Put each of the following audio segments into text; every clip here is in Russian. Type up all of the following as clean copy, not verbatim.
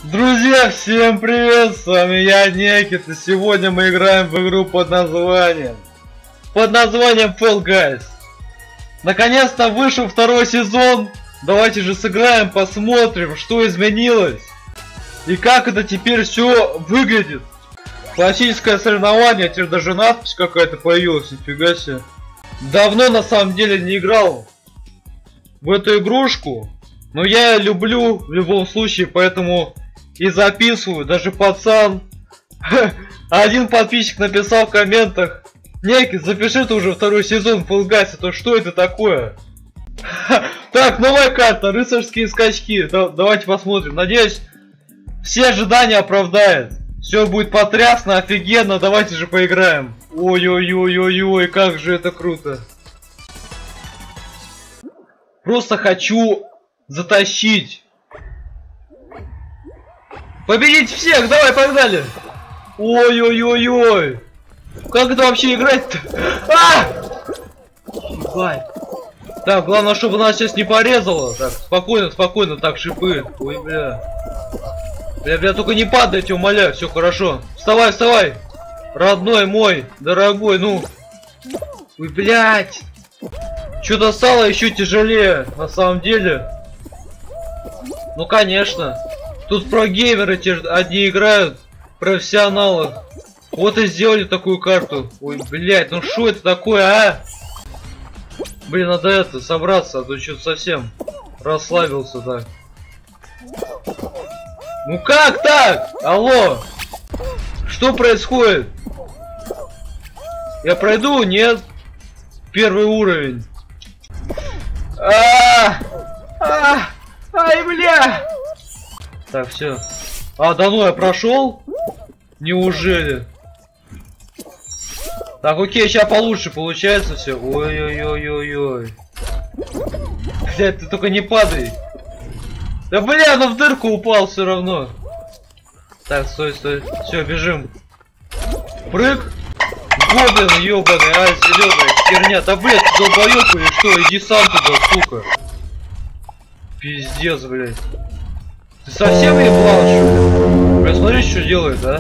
Друзья, всем привет! С вами я, Некит, и сегодня мы играем в игру под названием Fall Guys. Наконец-то вышел второй сезон. Давайте же сыграем, посмотрим, что изменилось и как это теперь все выглядит. Классическое соревнование, теперь даже надпись какая-то появилась, нифига себе. Давно на самом деле не играл в эту игрушку, но я люблю в любом случае, поэтому и записываю. Даже пацан, один подписчик написал в комментах: Некит, запиши ты уже второй сезон Fall Guys, а то что это такое? Так, новая карта, рыцарские скачки. Давайте посмотрим. Надеюсь, все ожидания оправдает. Все будет потрясно, офигенно. Давайте же поиграем. Ой-ой-ой-ой-ой, как же это круто. Просто хочу затащить. Победить всех, давай, погнали. Ой-ой-ой-ой. Как это вообще играть-то? Так, главное, чтобы нас сейчас не порезало. Так, спокойно, спокойно, так, шипы. Ой, бля. Бля, только не падайте, умоляю, все хорошо. Вставай, вставай. Родной мой, дорогой, ну. Ой, блядь. Что-то стало еще тяжелее, на самом деле. Ну, конечно. Тут прогеймеры те одни играют, профессионалы. Вот и сделали такую карту. Ой, блядь, ну что это такое, а? Блин, надо это, собраться, а то что-то совсем расслабился так. Ну как так? Алло? Что происходит? Я пройду? Нет. Первый уровень. Ай, бля! Так, все. Да ну, я прошел? Неужели? Так, окей, сейчас получше получается все. Ой-ой-ой-ой-ой. Блядь, ты только не падай. Да бля, ну в дырку упал все равно. Так, стой, стой. Все, бежим. Прыг. Гоблин, ебаный, зеленая херня. Да блядь, ты долбоёб или что? Иди сам туда, сука. Пиздец, блядь. Ты совсем еблан, что ли? Бля, смотри, что делает, а?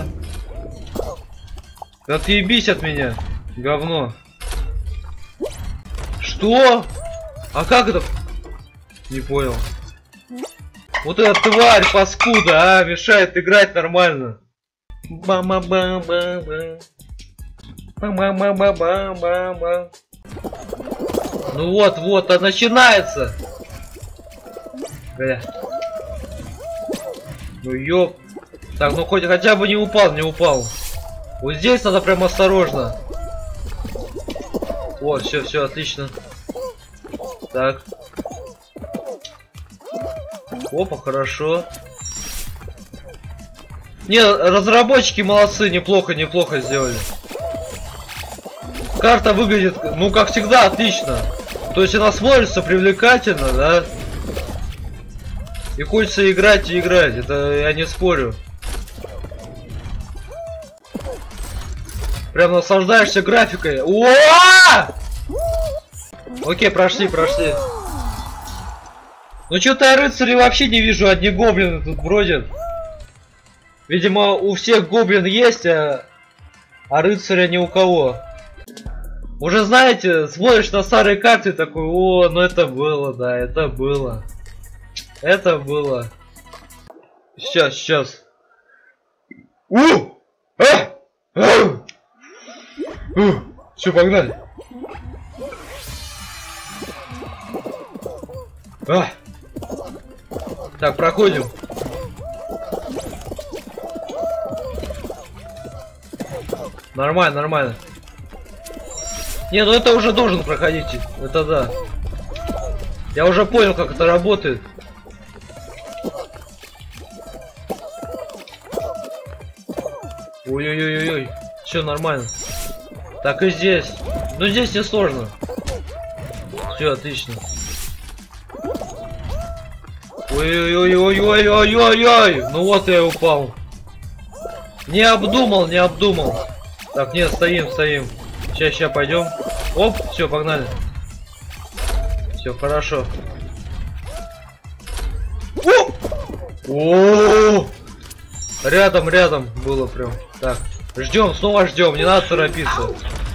Да ты ебись от меня, говно. Что? А как это? Не понял. Вот эта тварь, паскуда, мешает играть нормально. Ба-ба-ба-ба-ба. Ба-ба-ба-ба-ба-ба. Ну вот, начинается. Бля. Ну ёп. Так, ну хотя бы не упал, не упал. Вот здесь надо прям осторожно. Вот, все, отлично. Так. Опа, хорошо. Не, разработчики молодцы, неплохо сделали. Карта выглядит, ну как всегда, отлично. То есть она смотрится привлекательно, да? И хочется играть и играть, это я не спорю. Прям наслаждаешься графикой. Окей, прошли. Ну что-то я рыцарей вообще не вижу, одни гоблины тут бродят. Видимо, у всех гоблин есть, а рыцаря ни у кого. Уже знаете, смотришь на старые карты такой: о, ну это было, да, это было. Это было. Сейчас. Все, погнали. Так, проходим. Нормально. Не, ну это уже должен проходить. Это да. Я уже понял, как это работает. Ой-ой-ой-ой. Все нормально. Так и здесь. Ну здесь не сложно. Все отлично. Ой-ой-ой-ой-ой-ой-ой-ой. Ну вот я упал. Не обдумал. Так, нет, стоим. Сейчас пойдем. Оп, все, погнали. Все хорошо. О, Рядом было прям. Так, ждем, снова ждем, не надо торопиться.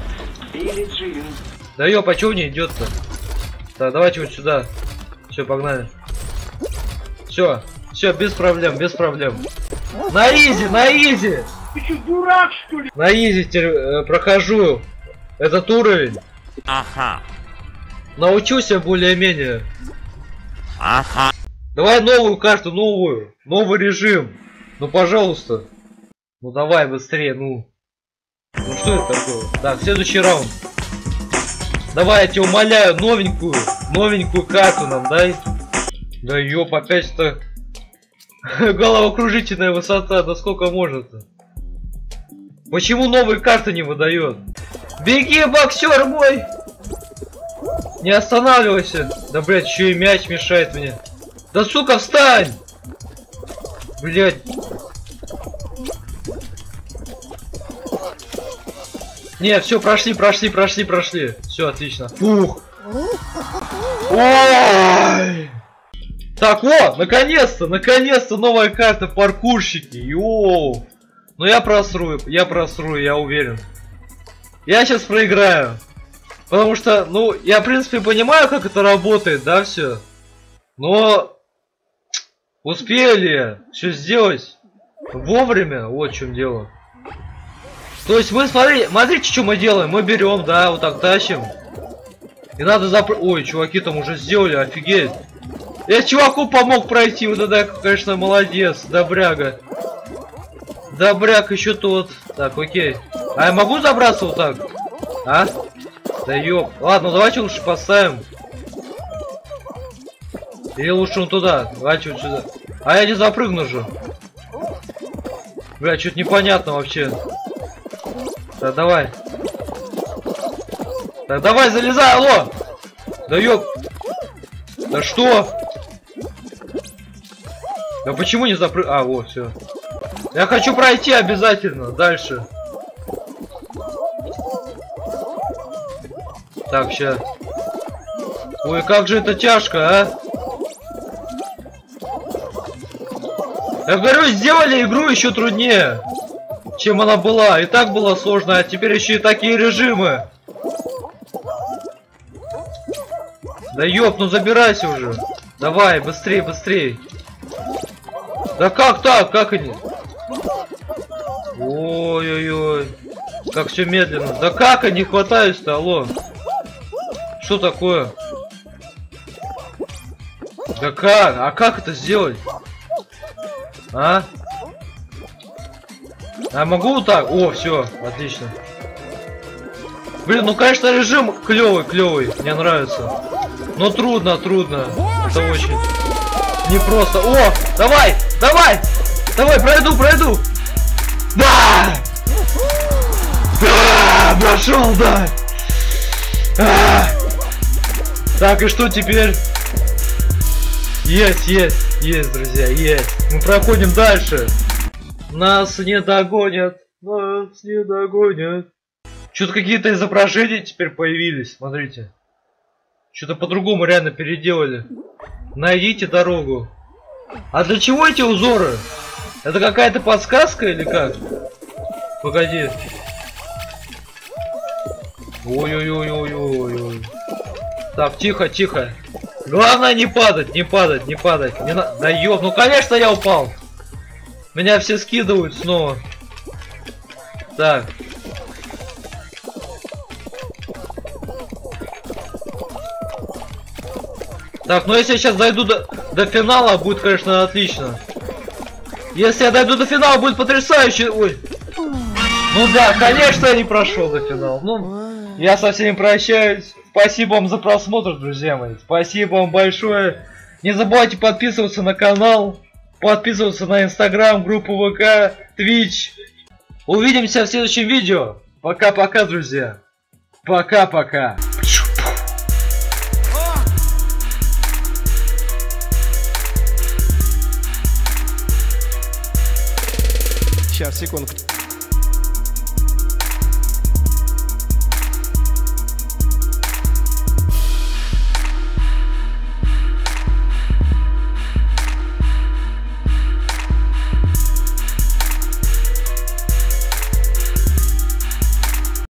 Да ёп, а чё не идет-то? Так, давайте вот сюда. Все, погнали. Все, без проблем, без проблем. На изи, на изи! Ты что, дурак, что ли? На изи прохожу этот уровень. Ага. Научусь я более-менее. Ага. Давай новую карту, новую. Новый режим. Ну, пожалуйста. Ну, давай быстрее, ну. Ну, что это такое? Так, следующий раунд. Давай, я тебя умоляю, новенькую карту нам дай. Да ёп, опять-то головокружительная высота, да сколько может-то? Почему новые карты не выдает? Беги, боксер мой! Не останавливайся! Да, блядь, еще и мяч мешает мне. Да сука, встань! Блядь. Не, все, прошли. Все, отлично. Фух. Ой! Так, вот, наконец-то новая карта паркурщики. Йоу. Ну я просру, я уверен. Я сейчас проиграю. Потому что, ну, я в принципе понимаю, как это работает, да, все. Но успели все сделать вовремя, вот в чем дело. То есть мы, смотрите, что мы делаем. Мы берем, да, вот так тащим. И надо Ой, чуваки там уже сделали, офигеть. Я чуваку помог пройти, вот это, конечно, молодец, добряга. Добряк еще тот. Так, окей. А я могу забраться вот так? А? Да ёп. Ладно, давайте лучше поставим. Или лучше он туда. Давайте вот сюда. А я не запрыгну же. Бля, что-то непонятно вообще. Так, давай. Так, давай, залезай, алло. Да ёп. Да что? Да почему не запрыг... А, вот, все. Я хочу пройти обязательно. Дальше. Так, сейчас. Ой, как же это тяжко, а? Я говорю, сделали игру еще труднее, чем она была. И так было сложно, а теперь еще и такие режимы. Да ёп, ну забирайся уже. Давай, быстрей, быстрей. Да как так? Как они? Ой-ой-ой. Как все медленно. Да как они хватаются-то, алло? Что такое? Да как? А как это сделать? А? А могу вот так? О, все, отлично. Блин, ну конечно режим клевый, мне нравится. Но трудно. Это очень непросто. О, давай, пройду. Да! Прошел, да! Так, и что теперь? Есть, друзья, есть. Мы проходим дальше. Нас не догонят. Что-то какие-то изображения теперь появились, смотрите. Что-то по-другому реально переделали. Найдите дорогу. А для чего эти узоры? Это какая-то подсказка или как? Погоди. Ой. Так, тихо. Главное не падать. Да ёб, ну конечно я упал. Меня все скидывают снова. Так. Так, ну если я сейчас дойду до финала, будет, конечно, отлично. Если я дойду до финала, будет потрясающе. Ой. Ну да, конечно, я не прошел до финала. Ну, я со всеми прощаюсь. Спасибо вам за просмотр, друзья мои. Спасибо вам большое. Не забывайте подписываться на канал, подписываться на Инстаграм, группу ВК, Twitch. Увидимся в следующем видео. Пока-пока, друзья. Пока-пока. Сейчас, секундку.